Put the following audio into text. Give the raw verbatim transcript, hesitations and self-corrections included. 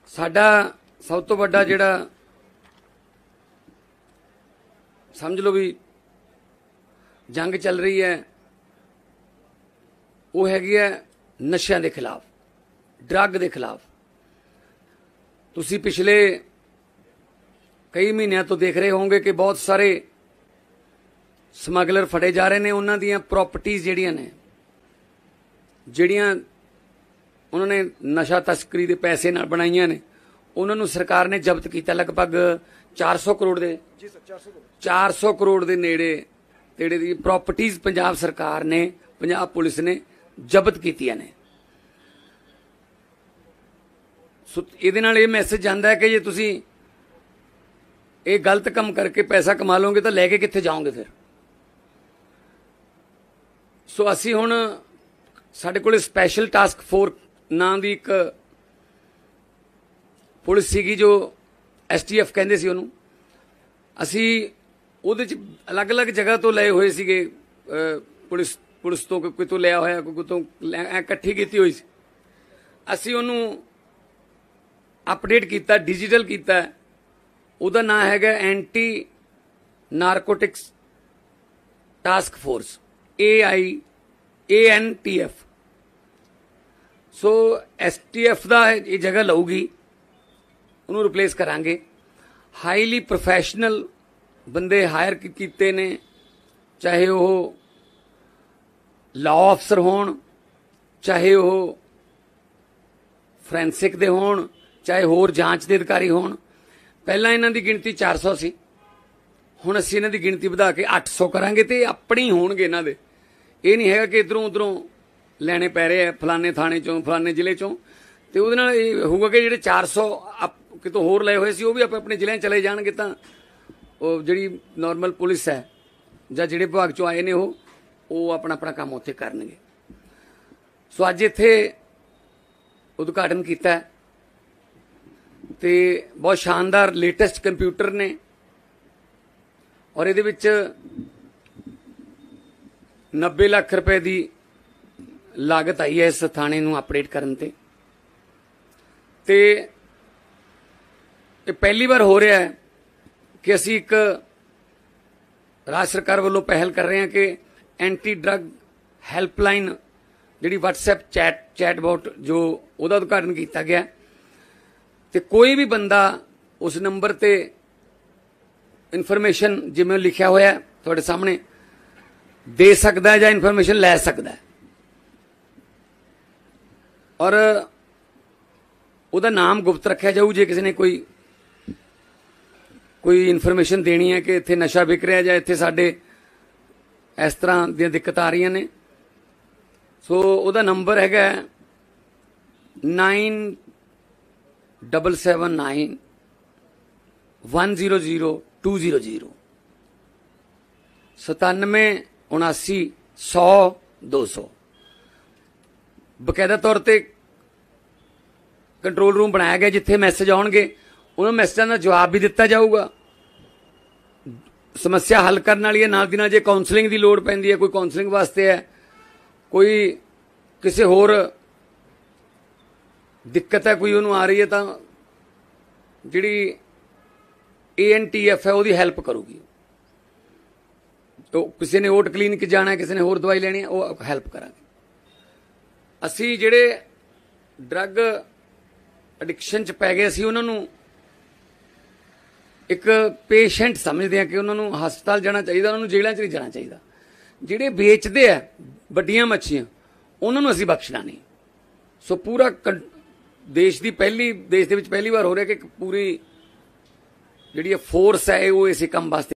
साडा सब तो वड्डा जिहड़ा समझ लो भी जंग चल रही है वो हैगी है नशियां दे खिलाफ, ड्रग दे खिलाफ। तुसी पिछले कई महीनों तो देख रहे होंगे कि बहुत सारे समगलर फड़े जा रहे हैं। उन्हां दीयां प्रॉपर्टीज जिहड़ियां ने जिहड़ियां उन्होंने नशा तस्करी के पैसे नाल बनाईयां ने, उन्होंने सरकार ने जब्त किया लगभग चार सौ करोड़ दे चार सौ करोड़ के नेड़े तेड़े दी प्रॉपर्टीज पंजाब सरकार ने, पंजाब पुलिस ने जब्त कीतियां ने। सो इहदे नाल इह मैसेज जांदा है कि जे तुसी ये गलत काम करके पैसा कमा लोगे तो लैके कित्थे जाओगे फिर। सो असी हुण साडे कोल स्पैशल टास्क फोर्स नाम की एक पुलिस सीगी जो एस टी एफ कहते सी उहनूं। असी उहदे च अलग अलग जगह तो लए हुए सीगे, पुलिस पुलिस तो कोई तो लिया होया, कोई तो इकट्ठी कीती हुई सी। असी उहनूं अपडेट किया, डिजिटल किया। उहदा नाम हैगा anti narcotics task force, A I A N T F. So S T F का ये जगह लऊगी, उन्होंने रिप्लेस करांगे। हाईली प्रोफैशनल बंदे हायर किए ने, चाहे वो लॉ अफसर होण, चाहे वो फॉरेंसिक दे होण, चाहे होर जांच के अधिकारी होण। पहला इन्हां दी गिणती चार सौ सी, हुण असीं इन्हां दी गिणती वधा के अठ सौ करांगे ते अपने ही होणगे इन्हां दे। ये नहीं है कि इधरों उधरों लैने पै रहे हैं फलाने थाने चों फलाने जिले चों। तो उहदे नाल इह होऊगा कि जिहड़े चार सौ कितों होर लए होए सी वो भी अपने अपने जिले चले जाणगे, तां ओह जिहड़ी नॉर्मल पुलिस है जां जिहड़े विभाग चों आए ने वो वो अपना अपना काम उत्थे करनगे। सो अज इत्थे उद्घाटन कीता है ते बहुत शानदार लेटेस्ट कंप्यूटर ने, और इहदे विच नब्बे लाख रुपए की लागत आई है इस थाने नूं अपडेट करन ते। ते ये पहली बार हो रहा है कि असी एक राज्य सरकार वालों पहल कर रहे हैं कि एंटी ड्रग हैल्पलाइन जिहड़ी व्हाट्सएप चैट चैटबॉट जो उहदा उद्घाटन किया गया। ते कोई भी बंदा उस नंबर ते इन्फॉर्मेशन जिवें लिखिया होया तुहाडे सामने दे सकता है या इन्फॉर्मेशन लै सकता है, और उहदा नाम गुप्त रखा जाऊ। जे किसी ने कोई कोई इन्फॉर्मेशन देनी है कि इत्थे नशा विक रहा या इत्थे साडे इस तरह दी दिक्कत आ रही ने, सो उहदा नंबर हैगा nine double seven nine one zero zero two zero zero सतानवे उनासी सौ दो सौ। बकायदा तौर पर कंट्रोल रूम बनाया गया जिथे मैसेज आउणगे उन्होंने मैसेजों का जवाब भी दिता जाऊगा। समस्या हल करने वाली है, नाल दी नाल जे काउंसलिंग की लोड़ पैंदी है, कोई काउंसलिंग वास्ते है, कोई किसी होर दिक्कत है कोई उन्होंने आ रही है, तो जिहड़ी ए एन टी एफ है वो हैल्प करूगी। तो किसी ने ओट क्लीनिक जाना है, किसी ने होर दवाई लेनी है, वो हैल्प करांगे। असी जिहड़े ड्रग एडिक्शन च पै गए असी उन्होंने एक पेशेंट समझते हैं कि उन्होंने हस्पताल जाना चाहिए, उन्होंने जेलों च नहीं जाना चाहिए। जिहड़े बेचते हैं वड्डियां मच्छियां उन्होंने असी बख्शना नहीं। सो पूरा देश की पहली देश दे विच पहली बार हो रहा कि पूरी जिहड़ी फोर्स है वो इस काम वास्ते